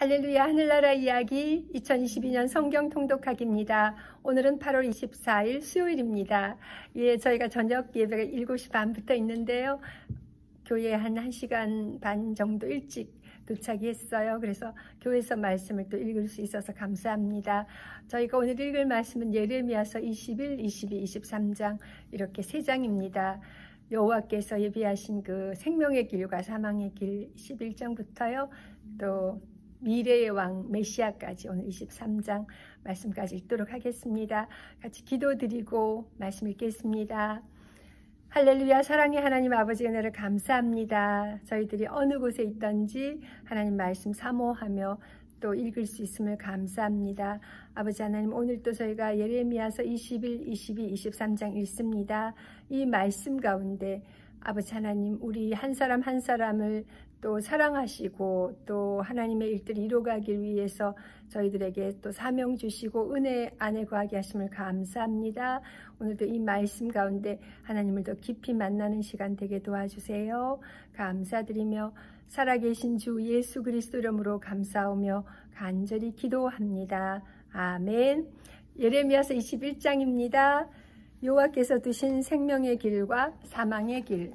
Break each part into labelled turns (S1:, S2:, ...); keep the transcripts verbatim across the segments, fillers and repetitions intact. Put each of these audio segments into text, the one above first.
S1: 할렐루야 하늘나라 이야기 이천이십이 년 성경 통독하기입니다. 오늘은 팔월 이십사일 수요일입니다. 예, 저희가 저녁 예배가 일곱 시 반부터 있는데요. 교회에 한 1시간 반 정도 일찍 도착했어요. 그래서 교회에서 말씀을 또 읽을 수 있어서 감사합니다. 저희가 오늘 읽을 말씀은 예레미야서 이십일, 이십이, 이십삼 장 이렇게 세 장입니다. 여호와께서 예비하신 그 생명의 길과 사망의 길 십일 장부터요. 또 미래의 왕 메시아까지 오늘 이십삼 장 말씀까지 읽도록 하겠습니다. 같이 기도드리고 말씀 읽겠습니다. 할렐루야. 사랑의 하나님 아버지 은혜를 감사합니다. 저희들이 어느 곳에 있든지 하나님 말씀 사모하며 또 읽을 수 있음을 감사합니다. 아버지 하나님, 오늘도 저희가 예레미야서 이십일, 이십이, 이십삼 장 읽습니다. 이 말씀 가운데 아버지 하나님, 우리 한 사람 한 사람을 또 사랑하시고 또 하나님의 일들을 이루어가길 위해서 저희들에게 또 사명 주시고 은혜 안에 거하게 하심을 감사합니다. 오늘도 이 말씀 가운데 하나님을 더 깊이 만나는 시간 되게 도와주세요. 감사드리며 살아계신 주 예수 그리스도 이름으로 감사하며 간절히 기도합니다. 아멘. 예레미야서 이십일 장입니다. 여호와께서 두신 생명의 길과 사망의 길.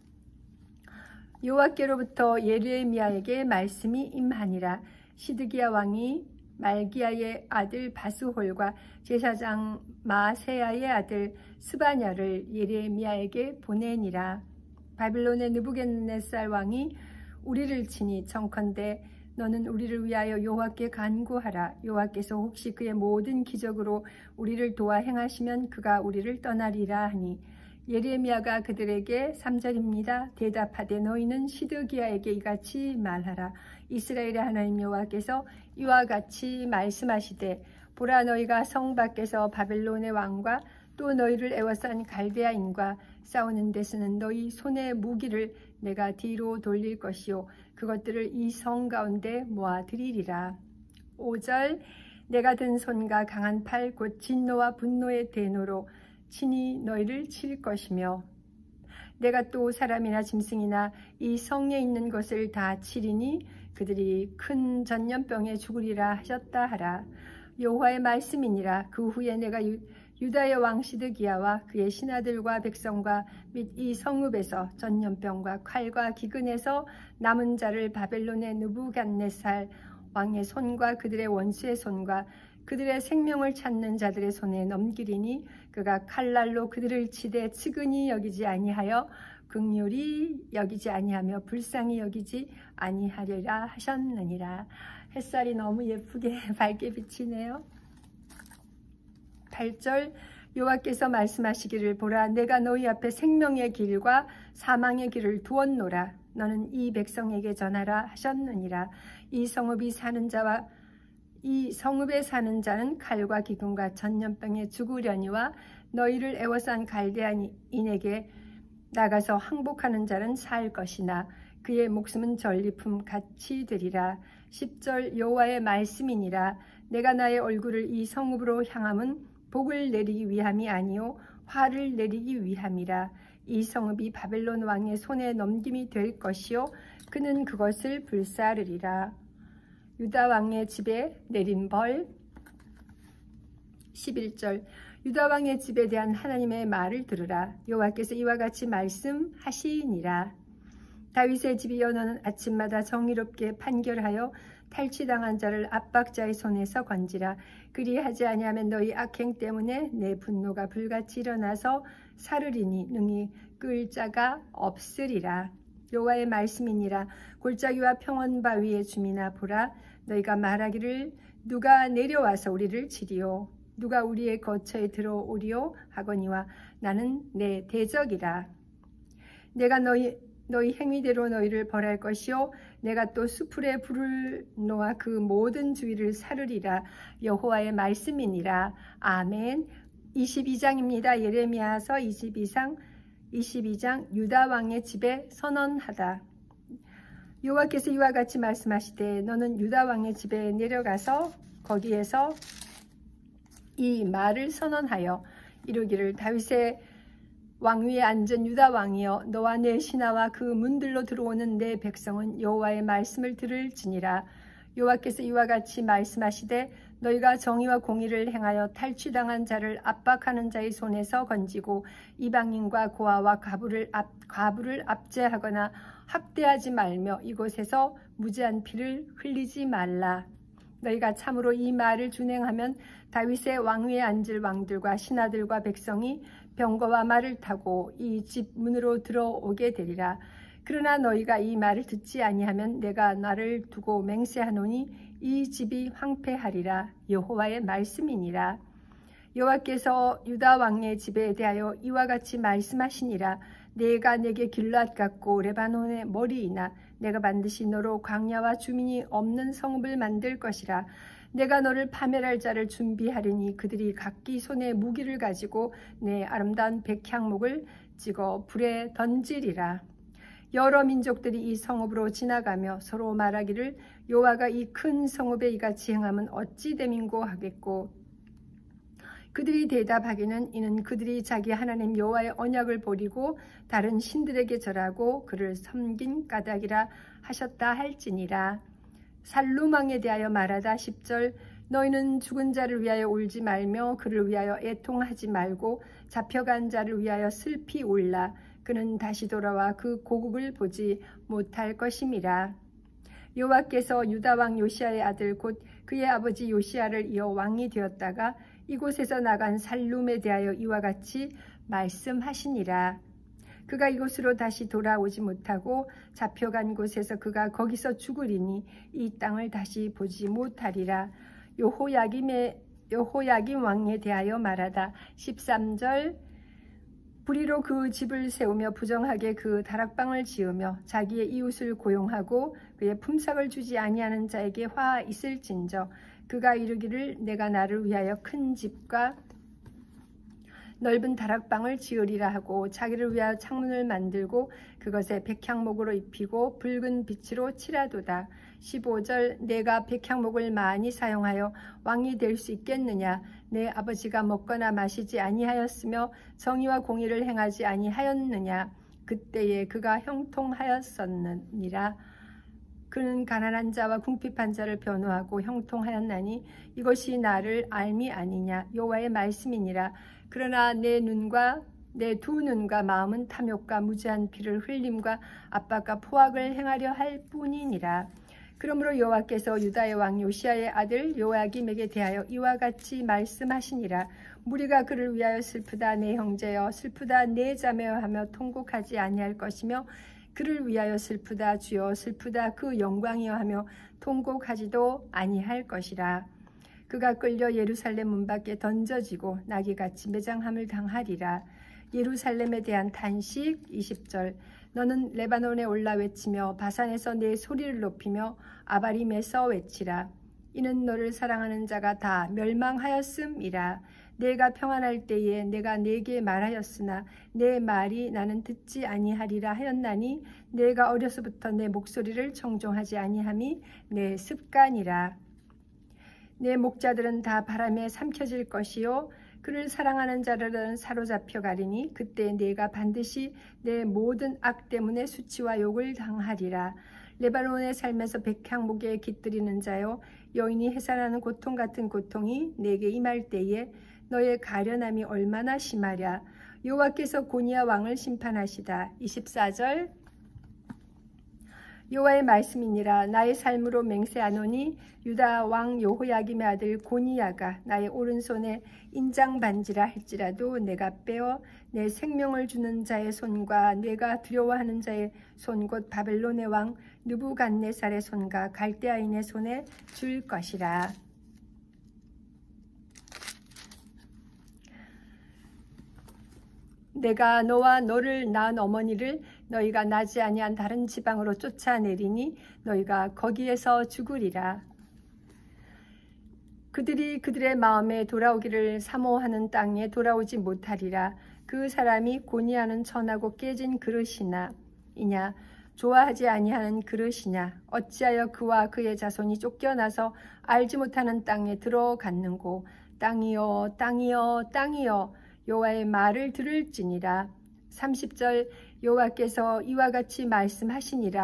S1: 여호와께로부터 예레미야에게 말씀이 임하니라. 시드기야 왕이 말기야의 아들 바스홀과 제사장 마세야의 아들 스바냐를 예레미야에게 보내니라. 바빌론의 느부갓네살 왕이 우리를 치니 청컨대 너는 우리를 위하여 여호와께 간구하라. 여호와께서 혹시 그의 모든 기적으로 우리를 도와 행하시면 그가 우리를 떠나리라 하니, 예레미야가 그들에게 삼 절입니다. 대답하되 너희는 시드기야에게 이같이 말하라. 이스라엘의 하나님 여호와께서 이와 같이 말씀하시되, 보라, 너희가 성 밖에서 바벨론의 왕과 또 너희를 애워싼 갈대아인과 싸우는 데서는 너희 손의 무기를 내가 뒤로 돌릴 것이요 그것들을 이 성 가운데 모아드리리라. 오 절. 내가 든 손과 강한 팔 곧 진노와 분노의 대노로 친히 너희를 칠 것이며, 내가 또 사람이나 짐승이나 이 성에 있는 것을 다 치리니 그들이 큰 전염병에 죽으리라 하셨다 하라. 여호와의 말씀이니라. 그 후에 내가 유, 유다의 왕 시드기야와 그의 신하들과 백성과 및 이 성읍에서 전염병과 칼과 기근에서 남은 자를 바벨론의 느부갓네살 왕의 손과 그들의 원수의 손과 그들의 생명을 찾는 자들의 손에 넘기리니 그가 칼날로 그들을 치되 측은히 여기지 아니하여 긍휼히 여기지 아니하며 불쌍히 여기지 아니하리라 하셨느니라. 햇살이 너무 예쁘게 밝게 비치네요. 팔 절. 여호와께서 말씀하시기를, 보라, 내가 너희 앞에 생명의 길과 사망의 길을 두었노라. 너는 이 백성에게 전하라 하셨느니라. 이 성읍이 사는 자와 이 성읍에 사는 자는 칼과 기근과 전염병에 죽으려니와 너희를 애워싼 갈대아인에게 나가서 항복하는 자는 살 것이나 그의 목숨은 전리품 같이 되리라. 십 절. 여호와의 말씀이니라. 내가 나의 얼굴을 이 성읍으로 향함은 복을 내리기 위함이 아니요 화를 내리기 위함이라. 이 성읍이 바벨론 왕의 손에 넘김이 될 것이요 그는 그것을 불사르리라. 유다 왕의 집에 내린 벌. 십일 절. 유다 왕의 집에 대한 하나님의 말을 들으라. 여호와께서 이와 같이 말씀하시니라. 다윗의 집이여, 너는 아침마다 정의롭게 판결하여 탈취당한 자를 압박자의 손에서 건지라. 그리하지 아니하면 너희 악행 때문에 내 분노가 불같이 일어나서 사르리니 능히 끌 자가 없으리라. 여호와의 말씀이니라. 골짜기와 평원바위의 주민아, 보라, 너희가 말하기를 누가 내려와서 우리를 치리요 누가 우리의 거처에 들어오리요 하거니와 나는 내 대적이라. 내가 너희 너희 행위대로 너희를 벌할 것이요 내가 또 수풀에 불을 놓아 그 모든 주위를 사르리라. 여호와의 말씀이니라. 아멘. 이십이 장입니다. 예레미야서 이십이 장 이십이 장. 유다 왕의 집에 선언하다. 여호와께서 이와 같이 말씀하시되, 너는 유다 왕의 집에 내려가서 거기에서 이 말을 선언하여 이루기를, 다윗의 왕위에 앉은 유다 왕이여, 너와 내 신하와 그 문들로 들어오는 내 백성은 여호와의 말씀을 들을지니라. 여호와께서 이와 같이 말씀하시되 너희가 정의와 공의를 행하여 탈취당한 자를 압박하는 자의 손에서 건지고 이방인과 고아와 과부를, 압, 과부를 압제하거나 학대하지 말며 이곳에서 무죄한 피를 흘리지 말라. 너희가 참으로 이 말을 준행하면 다윗의 왕위에 앉을 왕들과 신하들과 백성이 병거와 말을 타고 이 집 문으로 들어오게 되리라. 그러나 너희가 이 말을 듣지 아니하면 내가 나를 두고 맹세하노니 이 집이 황폐하리라. 여호와의 말씀이니라. 여호와께서 유다 왕의 집에 대하여 이와 같이 말씀하시니라. 내가 내게 길앗 같고 레바논의 머리이나 내가 반드시 너로 광야와 주민이 없는 성읍을 만들 것이라. 내가 너를 파멸할 자를 준비하리니 그들이 각기 손에 무기를 가지고 내 아름다운 백향목을 찍어 불에 던지리라. 여러 민족들이 이 성읍으로 지나가며 서로 말하기를 여호와가 이 큰 성읍에 이같이 행하면 어찌 됨인고 하겠고, 그들이 대답하기는 이는 그들이 자기 하나님 여호와의 언약을 버리고 다른 신들에게 절하고 그를 섬긴 까닭이라 하셨다 할지니라. 살룸 왕에 대하여 말하다 십 절 너희는 죽은 자를 위하여 울지 말며 그를 위하여 애통하지 말고 잡혀간 자를 위하여 슬피 울라. 그는 다시 돌아와 그 고국을 보지 못할 것임이라. 여호와께서 유다 왕 요시아의 아들 곧 그의 아버지 요시아를 이어 왕이 되었다가 이곳에서 나간 살룸에 대하여 이와 같이 말씀하시니라. 그가 이곳으로 다시 돌아오지 못하고 잡혀간 곳에서 그가 거기서 죽으리니 이 땅을 다시 보지 못하리라. 여호야김의 여호야김 왕에 대하여 말하다 십삼 절 불의로 그 집을 세우며 부정하게 그 다락방을 지으며 자기의 이웃을 고용하고 그의 품삯을 주지 아니하는 자에게 화 있을진저 그가 이르기를 내가 나를 위하여 큰 집과 넓은 다락방을 지으리라 하고 자기를 위하여 창문을 만들고 그것에 백향목으로 입히고 붉은 빛으로 칠하도다. 십오 절 내가 백향목을 많이 사용하여 왕이 될 수 있겠느냐. 내 아버지가 먹거나 마시지 아니하였으며 정의와 공의를 행하지 아니하였느냐. 그때에 그가 형통하였었느니라. 그는 가난한 자와 궁핍한 자를 변호하고 형통하였나니 이것이 나를 알미 아니냐. 여호와의 말씀이니라. 그러나 내 눈과 내 두 눈과 마음은 탐욕과 무죄한 피를 흘림과 압박과 포악을 행하려 할 뿐이니라. 그러므로 여호와께서 유다의 왕 요시아의 아들 요야김에게 대하여 이와 같이 말씀하시니라. 무리가 그를 위하여 슬프다 내 형제여 슬프다 내 자매여 하며 통곡하지 아니할 것이며 그를 위하여 슬프다 주여 슬프다 그 영광이여 하며 통곡하지도 아니할 것이라. 그가 끌려 예루살렘 문 밖에 던져지고 나귀같이 매장함을 당하리라. 예루살렘에 대한 탄식 이십 절 너는 레바논에 올라 외치며 바산에서 내 소리를 높이며 아바림에서 외치라. 이는 너를 사랑하는 자가 다 멸망하였음이라. 내가 평안할 때에 내가 네게 말하였으나 내 말이 나는 듣지 아니하리라 하였나니 내가 어려서부터 내 목소리를 청종하지 아니함이 내 습관이라. 내 목자들은 다 바람에 삼켜질 것이요 그를 사랑하는 자들은 사로잡혀 가리니 그때 내가 반드시 내 모든 악 때문에 수치와 욕을 당하리라. 레바논의 삶에서 백향목에 깃들이는 자여 여인이 해산하는 고통 같은 고통이 내게 임할 때에 너의 가련함이 얼마나 심하랴. 여호와께서 고니아 왕을 심판하시다. 이십사 절 여호와의 말씀이니라. 나의 삶으로 맹세하노니 유다 왕 여호야김의 아들 고니야가 나의 오른손에 인장 반지라 할지라도 내가 빼어 내 생명을 주는 자의 손과 내가 두려워하는 자의 손 곧 바벨론의 왕 느부갓네살의 손과 갈대아인의 손에 줄 것이라. 내가 너와 너를 낳은 어머니를 너희가 나지 아니한 다른 지방으로 쫓아내리니 너희가 거기에서 죽으리라. 그들이 그들의 마음에 돌아오기를 사모하는 땅에 돌아오지 못하리라. 그 사람이 고니하는 천하고 깨진 그릇이나 이냐 좋아하지 아니하는 그릇이냐 어찌하여 그와 그의 자손이 쫓겨나서 알지 못하는 땅에 들어갔는고. 땅이여 땅이여 땅이여 여호와의 말을 들을지니라. 삼십 절 여호와께서 이와 같이 말씀하시니라.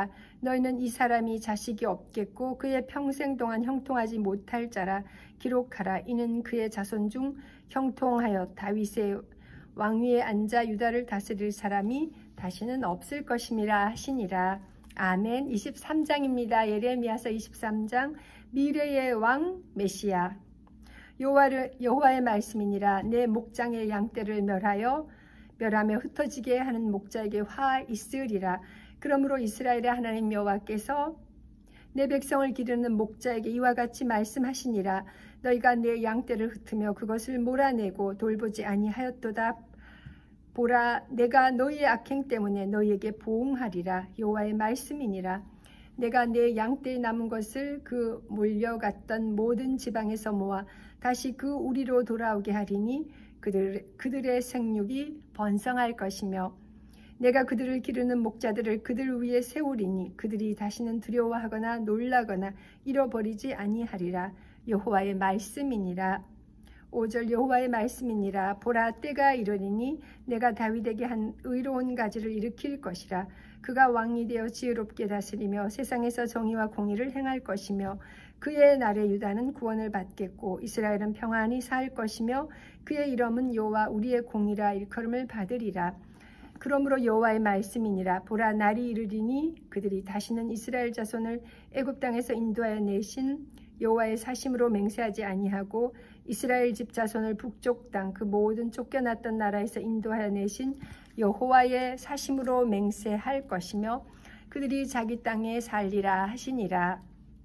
S1: 너희는 이 사람이 자식이 없겠고 그의 평생 동안 형통하지 못할 자라 기록하라. 이는 그의 자손 중 형통하여 다윗의 왕위에 앉아 유다를 다스릴 사람이 다시는 없을 것임이라 하시니라. 아멘. 이십삼 장입니다. 예레미야서 이십삼 장. 미래의 왕 메시아. 여호와를 여호와의 말씀이니라. 내 목장의 양떼를 멸하여 멸하며 흩어지게 하는 목자에게 화 있으리라. 그러므로 이스라엘의 하나님 여호와께서 내 백성을 기르는 목자에게 이와 같이 말씀하시니라. 너희가 내 양떼를 흩으며 그것을 몰아내고 돌보지 아니하였도다. 보라, 내가 너희의 악행 때문에 너희에게 보응하리라. 여호와의 말씀이니라. 내가 내 양떼에 남은 것을 그 몰려갔던 모든 지방에서 모아 다시 그 우리로 돌아오게 하리니 그들, 그들의 생육이 번성할 것이며 내가 그들을 기르는 목자들을 그들 위에 세우리니 그들이 다시는 두려워하거나 놀라거나 잃어버리지 아니하리라. 여호와의 말씀이니라. 오 절. 여호와의 말씀이니라. 보라, 때가 이르리니 내가 다윗에게 한 의로운 가지를 일으킬 것이라. 그가 왕이 되어 지혜롭게 다스리며 세상에서 정의와 공의를 행할 것이며 그의 날에 유다는 구원을 받겠고 이스라엘은 평안히 살 것이며 그의 이름은 여호와 우리의 공이라 일컬음을 받으리라. 그러므로 여호와의 말씀이니라. 보라, 날이 이르리니 그들이 다시는 이스라엘 자손을 애굽 땅에서 인도하여 내신 여호와의 사심으로 맹세하지 아니하고 이스라엘 집 자손을 북쪽 땅 그 모든 쫓겨났던 나라에서 인도하여 내신 여호와의 사심으로 맹세할 것이며 그들이 자기 땅에 살리라 하시니라.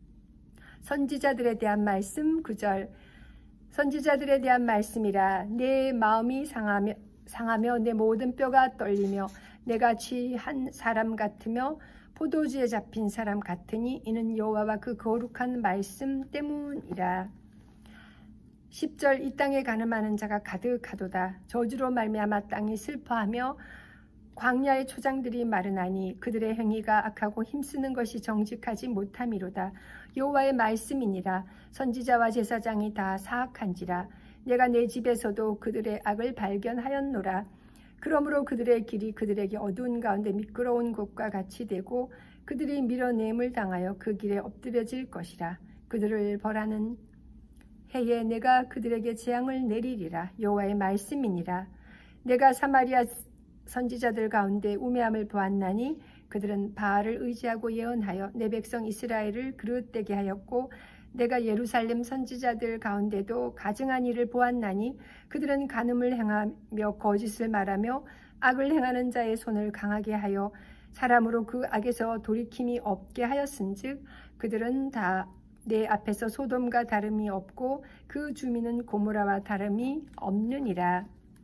S1: 선지자들에 대한 말씀. 구 절. 선지자들에 대한 말씀이라. 내 마음이 상하며, 상하며 내 모든 뼈가 떨리며 내가 취한 사람 같으며 포도주에 잡힌 사람 같으니 이는 여호와와 그 거룩한 말씀 때문이라. 십 절. 이 땅에 가늠하는 자가 가득하도다. 저주로 말미암아 땅이 슬퍼하며 광야의 초장들이 마르나니 그들의 행위가 악하고 힘쓰는 것이 정직하지 못함이로다. 여호와의 말씀이니라. 선지자와 제사장이 다 사악한지라. 내가 내 집에서도 그들의 악을 발견하였노라. 그러므로 그들의 길이 그들에게 어두운 가운데 미끄러운 곳과 같이 되고 그들이 밀어냄을 당하여 그 길에 엎드려질 것이라. 그들을 벌하는 해에 내가 그들에게 재앙을 내리리라. 여호와의 말씀이니라. 내가 사마리아 선지자들 가운데 우매함을 보았나니 그들은 바알을 의지하고 예언하여 내 백성 이스라엘을 그릇되게 하였고 내가 예루살렘 선지자들 가운데도 가증한 일을 보았나니 그들은 간음을 행하며 거짓을 말하며 악을 행하는 자의 손을 강하게 하여 사람으로 그 악에서 돌이킴이 없게 하였은즉 그들은 다 내 앞에서 소돔과 다름이 없고 그 주민은 고모라와 다름이 없느니라.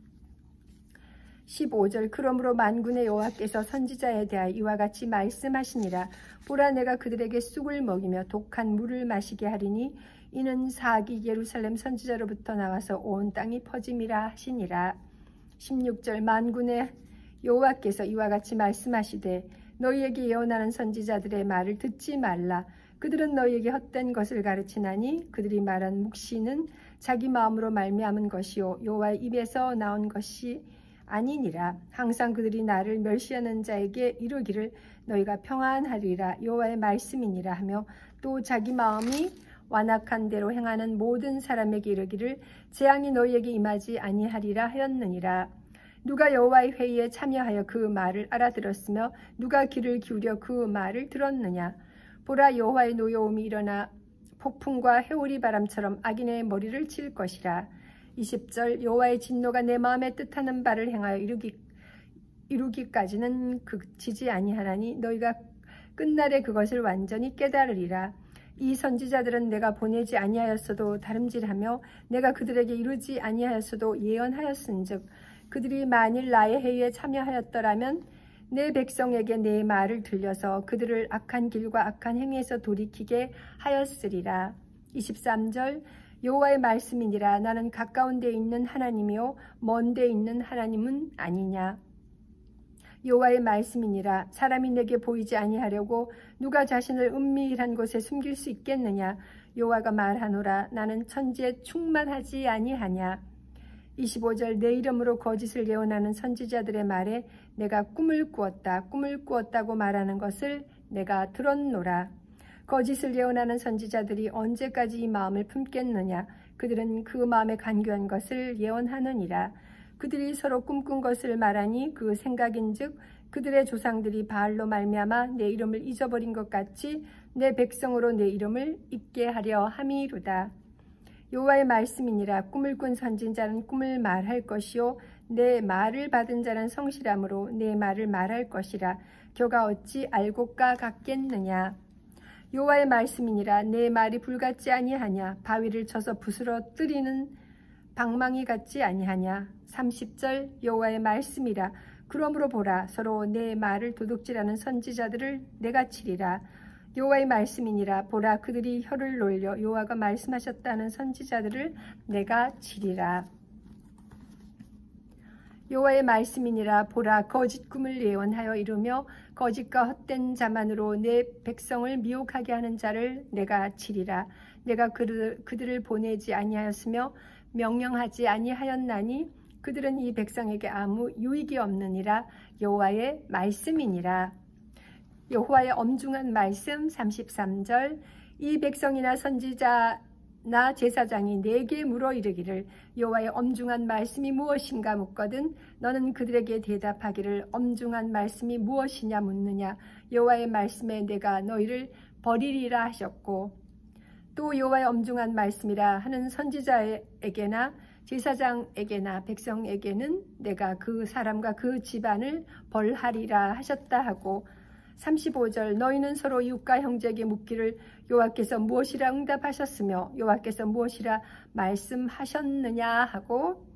S1: 십오 절. 그러므로 만군의 여호와께서 선지자에 대하여 이와 같이 말씀하시니라. 보라, 내가 그들에게 쑥을 먹이며 독한 물을 마시게 하리니 이는 사악이 예루살렘 선지자로부터 나와서 온 땅이 퍼짐이라 하시니라. 십육 절. 만군의 여호와께서 이와 같이 말씀하시되 너희에게 예언하는 선지자들의 말을 듣지 말라. 그들은 너희에게 헛된 것을 가르치나니 그들이 말한 묵시는 자기 마음으로 말미암은 것이요 여호와의 입에서 나온 것이 아니니라. 항상 그들이 나를 멸시하는 자에게 이르기를 너희가 평안하리라. 여호와의 말씀이니라 하며 또 자기 마음이 완악한 대로 행하는 모든 사람에게 이르기를 재앙이 너희에게 임하지 아니하리라 하였느니라. 누가 여호와의 회의에 참여하여 그 말을 알아들었으며 누가 귀를 기울여 그 말을 들었느냐. 보라, 여호와의 노여움이 일어나 폭풍과 해오리 바람처럼 악인의 머리를 칠 것이라. 이십 절. 여호와의 진노가 내 마음에 뜻하는 바를 행하여 이루기, 이루기까지는 그치지 아니하나니 너희가 끝날에 그것을 완전히 깨달으리라. 이 선지자들은 내가 보내지 아니하였어도 다름질하며 내가 그들에게 이루지 아니하였어도 예언하였은즉 그들이 만일 나의 회의에 참여하였더라면 내 백성에게 내 말을 들려서 그들을 악한 길과 악한 행위에서 돌이키게 하였으리라. 이십삼 절. 여호와의 말씀이니라. 나는 가까운 데 있는 하나님이요 먼 데 있는 하나님은 아니냐. 여호와의 말씀이니라. 사람이 내게 보이지 아니하려고 누가 자신을 은밀한 곳에 숨길 수 있겠느냐. 여호와가 말하노라. 나는 천지에 충만하지 아니하냐. 이십오 절. 내 이름으로 거짓을 예언하는 선지자들의 말에 내가 꿈을 꾸었다. 꿈을 꾸었다고 말하는 것을 내가 들었노라. 거짓을 예언하는 선지자들이 언제까지 이 마음을 품겠느냐. 그들은 그 마음에 간교한 것을 예언하느니라. 그들이 서로 꿈꾼 것을 말하니 그 생각인즉 그들의 조상들이 바알로 말미암아 내 이름을 잊어버린 것 같이 내 백성으로 내 이름을 잊게 하려 함이로다. 여호와의 말씀이니라. 꿈을 꾼 선지자는 꿈을 말할 것이요 내 말을 받은 자는 성실함으로 내 말을 말할 것이라. 교가 어찌 알고까 같겠느냐. 여호와의 말씀이니라. 내 말이 불같지 아니하냐. 바위를 쳐서 부스러뜨리는 방망이 같지 아니하냐. 삼십 절 여호와의 말씀이라. 그러므로 보라, 서로 내 말을 도둑질하는 선지자들을 내가 치리라. 여호와의 말씀이니라. 보라, 그들이 혀를 놀려 여호와가 말씀하셨다는 선지자들을 내가 치리라. 여호와의 말씀이니라. 보라, 거짓 꿈을 예언하여 이루며 거짓과 헛된 자만으로 내 백성을 미혹하게 하는 자를 내가 치리라. 내가 그들, 그들을 보내지 아니하였으며 명령하지 아니하였나니 그들은 이 백성에게 아무 유익이 없느니라. 여호와의 말씀이니라. 여호와의 엄중한 말씀 삼십삼 절 이 백성이나 선지자나 제사장이 내게 물어 이르기를 여호와의 엄중한 말씀이 무엇인가 묻거든 너는 그들에게 대답하기를 엄중한 말씀이 무엇이냐 묻느냐. 여호와의 말씀에 내가 너희를 버리리라 하셨고 또 여호와의 엄중한 말씀이라 하는 선지자에게나 제사장에게나 백성에게는 내가 그 사람과 그 집안을 벌하리라 하셨다 하고 삼십오 절 너희는 서로 이웃과 형제에게 묻기를 여호와께서 무엇이라 응답하셨으며 여호와께서 무엇이라 말씀하셨느냐 하고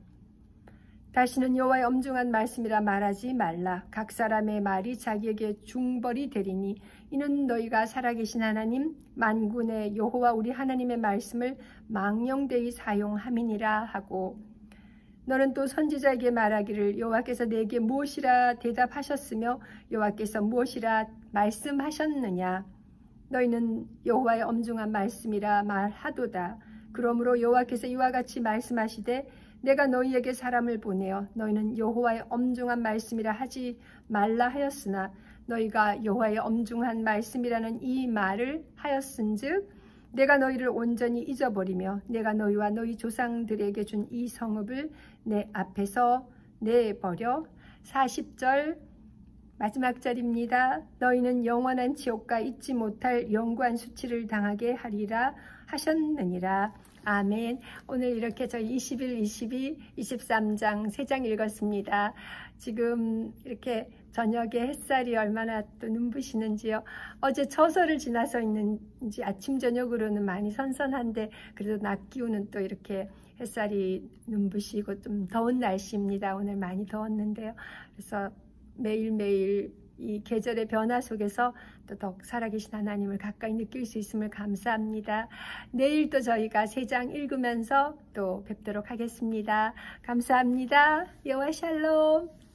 S1: 다시는 여호와의 엄중한 말씀이라 말하지 말라. 각 사람의 말이 자기에게 중벌이 되리니 이는 너희가 살아계신 하나님 만군의 여호와 우리 하나님의 말씀을 망령되이 사용함이니라 하고 너는 또 선지자에게 말하기를 여호와께서 내게 무엇이라 대답하셨으며 여호와께서 무엇이라 말씀하셨느냐. 너희는 여호와의 엄중한 말씀이라 말하도다. 그러므로 여호와께서 이와 같이 말씀하시되 내가 너희에게 사람을 보내어 너희는 여호와의 엄중한 말씀이라 하지 말라 하였으나 너희가 여호와의 엄중한 말씀이라는 이 말을 하였은즉 내가 너희를 온전히 잊어버리며 내가 너희와 너희 조상들에게 준 이 성읍을 내 앞에서 내버려. 사십 절 마지막 절입니다. 너희는 영원한 지옥과 잊지 못할 영구한 수치를 당하게 하리라 하셨느니라. 아멘. 오늘 이렇게 저희 이십일, 이십이, 이십삼 장 세 장 읽었습니다. 지금 이렇게 저녁에 햇살이 얼마나 또 눈부시는지요. 어제 처서를 지나서 있는지 아침 저녁으로는 많이 선선한데 그래도 낮 기온은 또 이렇게 햇살이 눈부시고 좀 더운 날씨입니다. 오늘 많이 더웠는데요. 그래서 매일매일 이 계절의 변화 속에서 또 더욱 살아계신 하나님을 가까이 느낄 수 있음을 감사합니다. 내일 또 저희가 세 장 읽으면서 또 뵙도록 하겠습니다. 감사합니다. 여호와 샬롬.